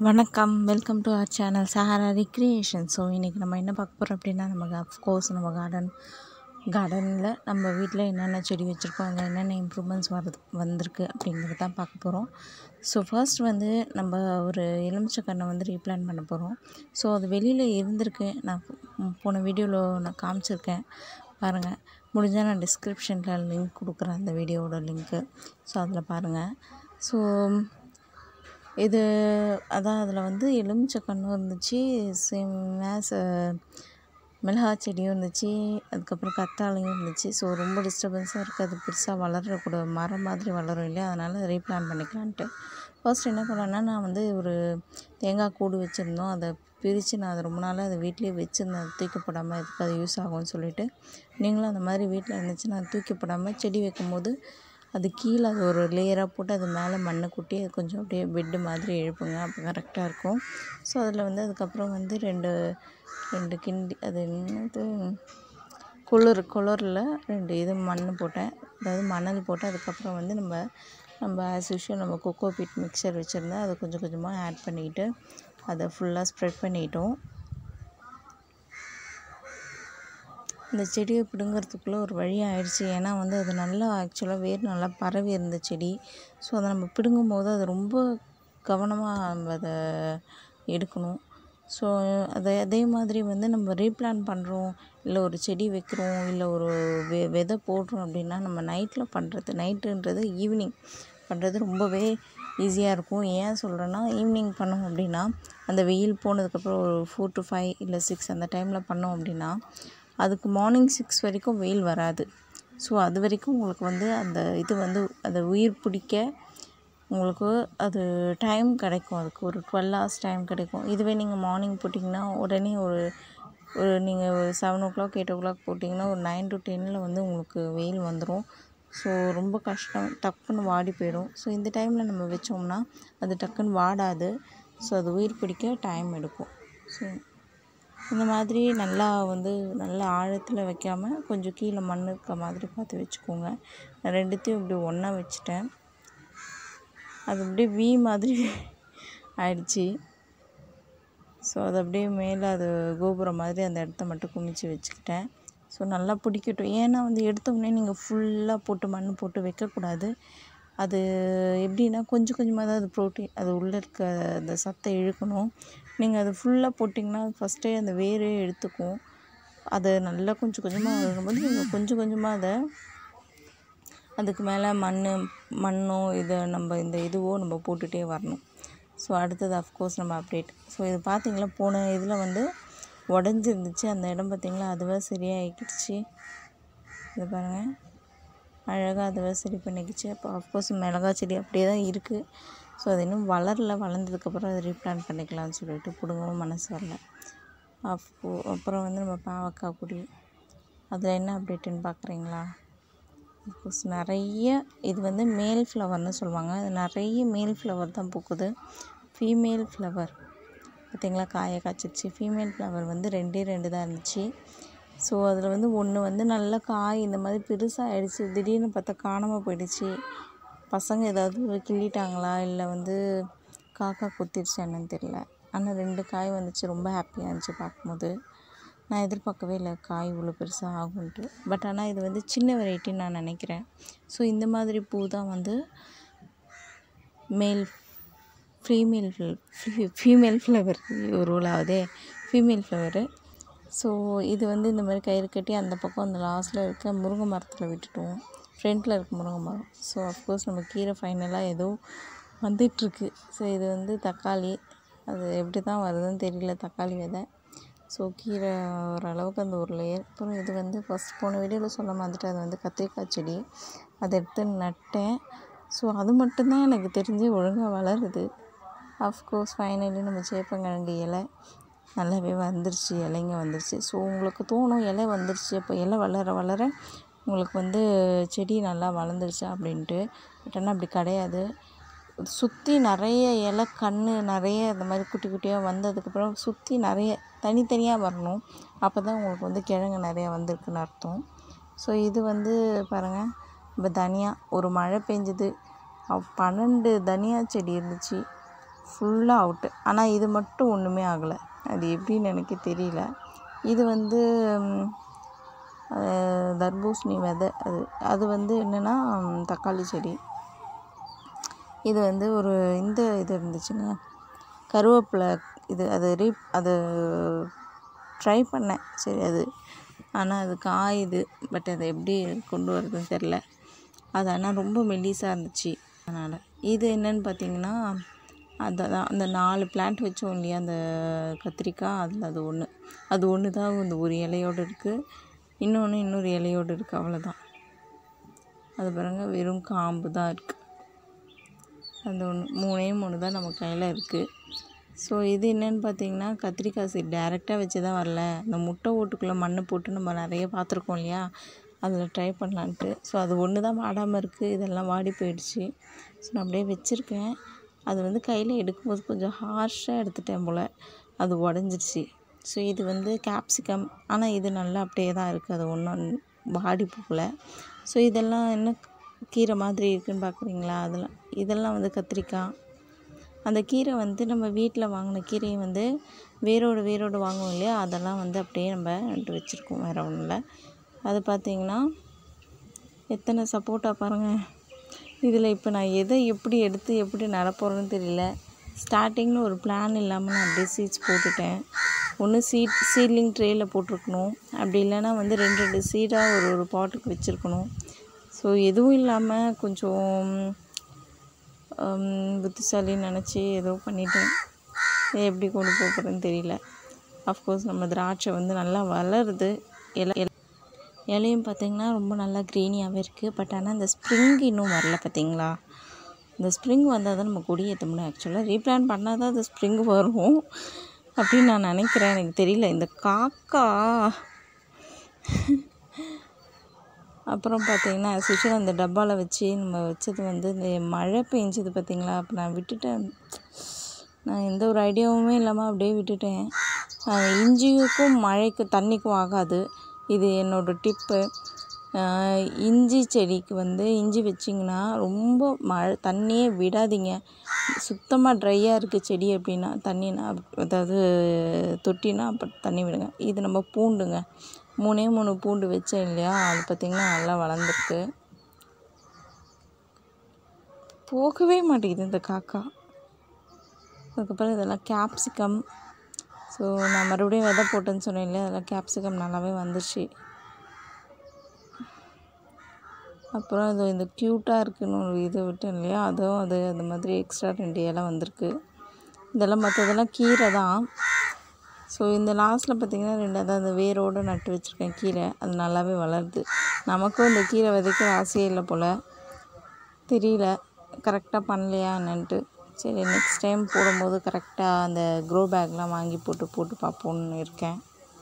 வணக்கம், welcome to our channel Sahara recreation. So இன்றைக்கி நம்ம என்ன பார்க்க போகிறோம் அப்படின்னா, நமக்கு அஃப்கோர்ஸ் நம்ம கார்டனில் நம்ம வீட்டில் என்னென்ன செடி வச்சுருக்கோம், அதில் என்னென்ன இம்ப்ரூவ்மெண்ட்ஸ் வந்திருக்கு அப்படிங்கிறது தான் பார்க்க போகிறோம். ஸோ ஃபர்ஸ்ட் வந்து நம்ம ஒரு எலுமிச்சக்கன்னை வந்து ரீப்ளான்ட் பண்ண போகிறோம். ஸோ அது வெளியில் இருந்திருக்கு, நான் போன வீடியோவில் நான் காமிச்சிருக்கேன் பாருங்கள். முடிஞ்சால் நான் டிஸ்கிரிப்ஷனில் லிங்க் கொடுக்குறேன், அந்த வீடியோவோட லிங்க்கு. ஸோ அதில் பாருங்கள். ஸோ இது அதான் அதில் வந்து எலுமிச்சக்கன்னும் இருந்துச்சு, சேம் ஆஸ் மிளகாய் செடியும் இருந்துச்சு, அதுக்கப்புறம் கத்தாழையும் இருந்துச்சு. ஸோ ரொம்ப டிஸ்டர்பன்ஸாக இருக்குது, அது பெருசாக வளரக்கூட மரம் மாதிரி வளரும் இல்லையா, அதனால் ரீப்ளான்ட் பண்ணிக்கலான்ட்டு ஃபர்ஸ்ட் என்ன பண்ணேன்னா, நான் வந்து ஒரு தேங்காய் கூடு வச்சுருந்தோம், அதை பிரித்து நான் அதை ரொம்ப நாளாக அதை வீட்லேயே வச்சுருந்தேன், தூக்கி போடாமல் இதுக்கு அது யூஸ் ஆகும்னு சொல்லிவிட்டு. நீங்களும் அந்த மாதிரி வீட்டில் இருந்துச்சுன்னா தூக்கி போடாமல் செடி வைக்கும்போது அது கீழே அது ஒரு லேயராக போட்டு அது மேலே மண்ணை கொட்டி அது கொஞ்சம் அப்படியே பெட்டு மாதிரி எழுப்புங்க, அப்போ கரெக்டாக இருக்கும். ஸோ அதில் வந்து அதுக்கப்புறம் வந்து ரெண்டு கிண்டி அது என்னது குளரில் 2 இது மண் போட்டேன், அதாவது மணல் போட்டு அதுக்கப்புறம் வந்து நம்ம ஆஸ் யூஷுவல் நம்ம கொக்கோ பீட் மிக்சர் வச்சுருந்தேன், அதை கொஞ்சம் கொஞ்சமாக ஆட் பண்ணிக்கிட்டு அதை ஃபுல்லாக ஸ்ப்ரெட் பண்ணிட்டோம். இந்த செடியை பிடுங்கிறதுக்குள்ளே ஒரு வழி ஆயிடுச்சு, ஏன்னா வந்து அது நல்லா ஆக்சுவலாக வேர் நல்லா பரவி இருந்த செடி. ஸோ அதை நம்ம பிடுங்கும் போது அது ரொம்ப கவனமாக நம்ம அதை எடுக்கணும். ஸோ அதே மாதிரி வந்து நம்ம ரீப்ளான்ட் பண்ணுறோம், இல்லை ஒரு செடி வைக்கிறோம், இல்லை ஒரு விதை போடுறோம் அப்படின்னா நம்ம நைட்டுன்றது ஈவினிங் பண்ணுறது ரொம்பவே ஈஸியாக இருக்கும். ஏன் சொல்கிறேன்னா, ஈவினிங் பண்ணோம் அப்படின்னா அந்த வெயில் போனதுக்கப்புறம் ஒரு 4 to 5 இல்லை 6 அந்த டைமில் பண்ணோம் அப்படின்னா அதுக்கு மார்னிங் 6 வரைக்கும் வெயில் வராது. ஸோ அது வரைக்கும் உங்களுக்கு வந்து அந்த இது வந்து அதை உயிர் பிடிக்க உங்களுக்கு அது டைம் கிடைக்கும், அதுக்கு ஒரு 12 hours டைம் கிடைக்கும். இதுவே நீங்கள் மார்னிங் போட்டிங்கன்னா உடனே ஒரு நீங்கள் 7 o'clock 8 o'clock போட்டிங்கன்னா ஒரு 9 to 10 வந்து உங்களுக்கு வெயில் வந்துடும். ஸோ ரொம்ப கஷ்டம், டக்குன்னு வாடி போயிடும். ஸோ இந்த டைமில் நம்ம வச்சோம்னா அது டக்குன்னு வாடாது. ஸோ அது உயிர் பிடிக்க டைம் எடுக்கும். ஸோ இந்த மாதிரி நல்லா ஆழத்தில் வைக்காமல் கொஞ்சம் கீழே மண் இருக்க மாதிரி பார்த்து வச்சுக்கோங்க. நான் ரெண்டுத்தையும் இப்படி ஒன்றா வச்சுட்டேன், அது அப்படியே வி மாதிரி ஆயிடுச்சு. ஸோ அது அப்படியே மேலே அது கோபுரம் மாதிரி அந்த இடத்த மட்டும் குமிச்சு வச்சுக்கிட்டேன். ஸோ நல்லா பிடிக்கட்டும், ஏன்னா வந்து எடுத்தோடனே நீங்கள் ஃபுல்லாக போட்டு மண் போட்டு வைக்கக்கூடாது. அது எப்படின்னா கொஞ்சம் கொஞ்சமாக தான் அது ப்ரோட்டீன், அது உள்ளே இருக்க அந்த சத்தை இழுக்கணும். நீங்கள் அது ஃபுல்லாக போட்டிங்கன்னா ஃபஸ்ட்டே அந்த வேரே எடுத்துக்கும். அதை நல்லா கொஞ்சம் கொஞ்சமாக வரும்போது நீங்கள் கொஞ்சம் கொஞ்சமாக அதுக்கு மேலே மண்ணோ இதுவோ நம்ம போட்டுகிட்டே வரணும். ஸோ அடுத்தது அஃப்கோர்ஸ் நம்ம அப்டேட். ஸோ இது பார்த்திங்களா, போன இதில் வந்து உடஞ்சிருந்துச்சு அந்த இடம், பார்த்திங்களா, அதுவே சரியாகிடுச்சு. இது பாருங்கள், அழகாக அதுவே சரி பண்ணிக்கிச்சு. அப்போ அஃப்கோர்ஸ் மிளகாய் செடி அப்படியே தான் இருக்குது. ஸோ அது இன்னும் வளர்ந்ததுக்கப்புறம் அதை ரீப்ளான்ட் பண்ணிக்கலாம்னு சொல்லிட்டு பிடுங்கவும் மனசு வரல. அப்புறம் வந்து நம்ம பாவக்காய் கொடி, அதில் என்ன அப்டேட்டுன்னு பார்க்குறீங்களா? அஃப்கோர்ஸ் நிறைய இது வந்து மேல் ஃப்ளவர்னு சொல்லுவாங்க, அது நிறைய மேல் ஃப்ளவர் தான் பூக்குது. ஃபீமேல் ஃப்ளவர் பார்த்திங்களா காயை காய்ச்சிருச்சு. ஃபீமேல் ஃப்ளவர் வந்து 2 தான் இருந்துச்சு. ஸோ அதில் வந்து ஒன்று வந்து நல்ல காய் இந்த மாதிரி பெருசாக ஆகிடுச்சு, திடீர்னு பார்த்தா காணாமல் போயிடுச்சு. பசங்க ஏதாவது கிள்ளிட்டாங்களா இல்லை வந்து காக்கா கொத்திடுச்சு என்னன்னு தெரியல. ஆனால் 2 காய் வந்துச்சு, ரொம்ப ஹாப்பியாக இருந்துச்சு பார்க்கும்போது. நான் எதிர்பார்க்கவே இல்லை காய் இவ்வளோ பெருசாக ஆகுன்ட்டு. பட் ஆனால் இது வந்து சின்ன வெரைட்டின்னு நான் நினைக்கிறேன். ஸோ இந்த மாதிரி பூ தான் வந்து ஃபீமேல் ஃப்ளவர் ரோல் ஆகுதே, ஃபீமேல் ஃப்ளவரு. ஸோ இது வந்து இந்த மாதிரி கயிறு கட்டி அந்த பக்கம் அந்த லாஸ்ட்டில் இருக்க முருங்கை மரத்தில் விட்டுட்டோம், ஃப்ரண்ட்டில் இருக்க முருங்கை மரம். ஸோ அஃப்கோர்ஸ் நம்ம கீரை ஃபைனலாக ஏதோ வந்துட்டுருக்கு. ஸோ இது வந்து தக்காளி, அது எப்படி தான் வருதுன்னு தெரியல, தக்காளி விதை. ஸோ கீரை ஓரளவுக்கு அந்த ஒரு லேயர். அப்புறம் இது வந்து ஃபஸ்ட் போன வீடியோவில் சொல்ல வந்துட்டு, அது வந்து கத்திரிக்காய் செடி, அதை எடுத்து நட்டேன். ஸோ அது மட்டும்தான் எனக்கு தெரிஞ்சு ஒழுங்காக வளருது. அஃப்கோர்ஸ் ஃபைனலி நம்ம சேப்பங்கிழங்கு இலை நல்லாவே வந்துருச்சு, இலைங்க வந்துருச்சு. ஸோ உங்களுக்கு தோணும் இலை வந்துருச்சு, அப்போ இலை வளர உங்களுக்கு வந்து செடி நல்லா வளர்ந்துருச்சா அப்படின்ட்டு. பட் ஆனால் அப்படி கிடையாது. சுற்றி நிறைய இலை நிறைய இந்த மாதிரி குட்டி குட்டியாக வந்ததுக்கப்புறம் சுற்றி நிறைய தனித்தனியாக வரணும், அப்போ தான் உங்களுக்கு வந்து கிழங்கு நிறையா வந்திருக்குன்னு அர்த்தம். ஸோ இது வந்து பாருங்கள், நம்ம தனியா ஒரு மழை பெஞ்சுது, 12 தனியா செடி இருந்துச்சு. ஃபுல்லாக அவுட்டு. ஆனால் இது மட்டும் ஒன்றுமே ஆகலை. அது எப்படின்னு எனக்கு தெரியல. இது வந்து தர்பூசணி விதை. அது வந்து என்னென்னா தக்காளி செடி. இது வந்து ஒரு இது இருந்துச்சுங்க, கருவேப்பிலை. அது ட்ரை பண்ணேன். சரி அது, ஆனால் அது காயுது. பட் அதை எப்படி கொண்டு வரதுன்னு தெரில. அது ஆனால் ரொம்ப மெல்லிசாக இருந்துச்சு. அதனால் இது என்னென்னு பார்த்தீங்கன்னா, அந்த 4 பிளான்ட் வச்சோம் இல்லையா, அந்த கத்திரிக்காய். அதில் அது ஒன்று தான் இந்த ஒரு இலையோடு இருக்குது. இன்னொரு இலையோடு இருக்குது, அவ்வளோதான். அது பாருங்க, வெறும் காம்பு தான் இருக்குது. அந்த 3 தான் நம்ம கையில் இருக்குது. ஸோ இது என்னென்னு பார்த்தீங்கன்னா, கத்திரிக்காய் சீட் டேரெக்டாக வச்சு தான் வரல. இந்த முட்டை ஓட்டுக்குள்ளே மண் போட்டு நம்ம நிறைய பார்த்துருக்கோம் இல்லையா, அதில் ட்ரை பண்ணலான்ட்டு. ஸோ அது ஒன்று தான் வாடாமல் இருக்குது. இதெல்லாம் வாடி போயிடுச்சு. ஸோ நான் அப்படியே வச்சுருக்கேன். அது வந்து கையில் எடுக்கும்போது கொஞ்சம் ஹார்ஷாக எடுத்துட்டேன் போல், அது உடஞ்சிடுச்சு. ஸோ இது வந்து கேப்சிகம். ஆனால் இது நல்லா அப்படியே தான் இருக்குது, அது ஒன்றும் வாடி போகல. ஸோ இதெல்லாம் என்ன கீரை மாதிரி இருக்குதுன்னு பார்க்குறீங்களா, இதெல்லாம் வந்து கத்திரிக்காய். அந்த கீரை வந்து நம்ம வீட்டில் வாங்கின கீரையை வந்து வேரோடு வாங்குவோம் இல்லையா, அதெல்லாம் வந்து அப்படியே நம்ம நட்டு வச்சுருக்கோம், வேறு ஒன்றும் இல்லை. அது பார்த்திங்கன்னா எத்தனை சப்போட்டா பாருங்கள். இதில் இப்போ நான் எதை எப்படி எடுத்து எப்படி நடப்போகிறேன்னு தெரியல. ஸ்டார்டிங்கில் ஒரு பிளான் இல்லாமல் நான் அப்படியே சீட்ஸ் போட்டுட்டேன். ஒன்று சீட்லிங் ட்ரேயில் போட்டிருக்கணும், அப்படி இல்லைன்னா வந்து 2 சீடாக ஒரு பாட்டுக்கு வச்சுருக்கணும். ஸோ எதுவும் இல்லாமல் கொஞ்சம் புத்திசாலின்னு நினச்சி ஏதோ பண்ணிட்டேன். எப்படி கொண்டு போகிறேன்னு தெரியல. அஃப்கோர்ஸ் நம்ம திராட்சை வந்து நல்லா வளருது. இலையும் பார்த்திங்கன்னா ரொம்ப நல்லா க்ரீனியாகவே இருக்குது. பட் ஆனால் இந்த ஸ்ப்ரிங் இன்னும் வரல பார்த்திங்களா. இந்த ஸ்ப்ரிங் வந்தால் தான் நம்ம கொடி ஏற்ற முடியும். ஆக்சுவலாக ரீப்ளான் பண்ணால் தான் அது ஸ்ப்ரிங் வரும் அப்படின்னு நான் நினைக்கிறேன். எனக்கு தெரியல. இந்த காக்கா அப்புறம் பார்த்திங்கன்னா சுஷில் அந்த டப்பாவில் வச்சு நம்ம வச்சது வந்து இந்த மழை பெஞ்சது பார்த்திங்களா. அப்போ நான் விட்டுட்டேன். நான் எந்த ஒரு ஐடியாவுமே இல்லாமல் அப்படியே விட்டுட்டேன். இஞ்சிக்கும் மழைக்கு தண்ணிக்கும் ஆகாது. இது என்னோடய டிப்பு. இஞ்சி செடிக்கு வந்து இஞ்சி வச்சிங்கன்னா ரொம்ப தண்ணியே விடாதீங்க. சுத்தமாக ட்ரையாக இருக்குது செடி அப்படின்னா, தண்ணினா அதாவது தொட்டினா அப்போ தண்ணி விடுங்க. இது நம்ம பூண்டுங்க, 3 பூண்டு வச்சேன் இல்லையா, அது பார்த்திங்கன்னா நல்லா வளர்ந்துருக்கு. போகவே மாட்டேங்குது இந்த காக்கா. அதுக்கப்புறம் இதெல்லாம் கேப்சிகம். ஸோ நான் மறுபடியும் விதை போட்டேன்னு சொன்னேன் இல்லையா, அதெல்லாம் கேப்சிகம் நல்லாவே வந்துச்சு. அப்புறம் அது இந்த க்யூட்டாக இருக்குன்னு ஒரு இது விட்டேன் இல்லையா, அதுவும் அந்த மாதிரி எக்ஸ்ட்ரா 2 இலை வந்திருக்கு. இதெல்லாம் மற்றதெல்லாம் கீரை தான். ஸோ இந்த லாஸ்ட்டில் பார்த்திங்கன்னா 2 அதாவது வேரோடு நட்டு வச்சுருக்கேன் கீரை. அது நல்லாவே வளருது. நமக்கும் இந்த கீரை விதைக்க ஆசையே இல்லை போல், தெரியல கரெக்டாக பண்ணலையா என்னன்ட்டு. சரி நெக்ஸ்ட் டைம் போடும்போது கரெக்டாக அந்த க்ரோ பேக்லாம் வாங்கி போட்டு பார்ப்போன்னு இருக்கேன்.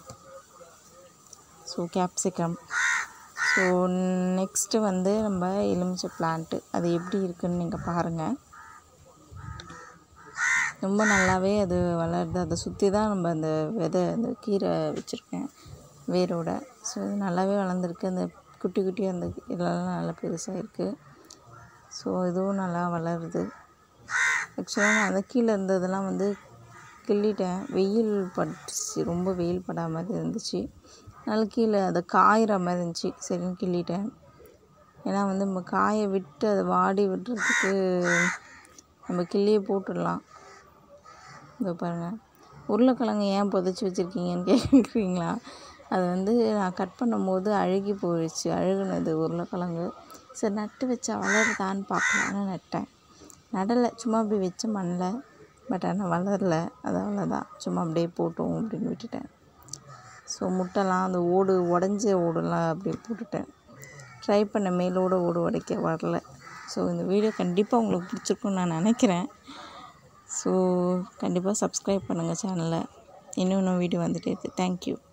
So capsicum. ஸோ நெக்ஸ்ட்டு வந்து நம்ம எலுமிச்சை பிளான்ட்டு, அது எப்படி இருக்குதுன்னு நீங்கள் பாருங்கள். ரொம்ப நல்லாவே அது வளருது. அதை சுற்றி தான் நம்ம அந்த அந்த கீரை வச்சுருக்கேன் வேரோட. ஸோ இது நல்லாவே வளர்ந்துருக்கு. அந்த குட்டி அந்த இதெல்லாம் நல்லா பெருசாக இருக்குது. ஸோ இதுவும் நல்லா வளருது. ஆக்சுவலாக நான் அந்த கீழே இருந்ததெல்லாம் வந்து கிள்ளிட்டேன். வெயில் பட்டுச்சு, ரொம்ப வெயில் படாத மாதிரி இருந்துச்சு. அதனால் கீழே அதை காயிற மாதிரி இருந்துச்சு, சரின்னு கிள்ளிட்டேன். ஏன்னா வந்து நம்ம காய விட்டு அதை வாடி விட்டுறதுக்கு நம்ம கிள்ளியே போட்டுடலாம். இதோ பாருங்கள், உருளைக்கிழங்கு ஏன் புதைச்சி வச்சுருக்கீங்கன்னு கேட்குறீங்களா. அது வந்து நான் கட் பண்ணும்போது அழுகி போயிடுச்சு, அழுகுனது உருளைக்கிழங்கு. சரி நட்டு வச்சா வளருதான்னு பார்க்கலான்னு நட்டேன். நடலை, சும்மா அப்படி வச்ச மண்ணில். பட் ஆனால் வளரல. அது அவ்வளோதான், சும்மா அப்படியே போட்டோம் அப்படின்னு விட்டுட்டேன். ஸோ முட்டைலாம் அந்த உடஞ்ச ஓடெல்லாம் அப்படியே போட்டுட்டேன். ட்ரை பண்ண மேலோட உடைக்க வரல. ஸோ இந்த வீடியோ கண்டிப்பாக உங்களுக்கு பிடிச்சிருக்குன்னு நான் நினைக்கிறேன். ஸோ கண்டிப்பாக சப்ஸ்கிரைப் பண்ணுங்கள் சேனலை. இன்னும் வீடியோ வந்துகிட்டே இருக்குது. தேங்க்யூ.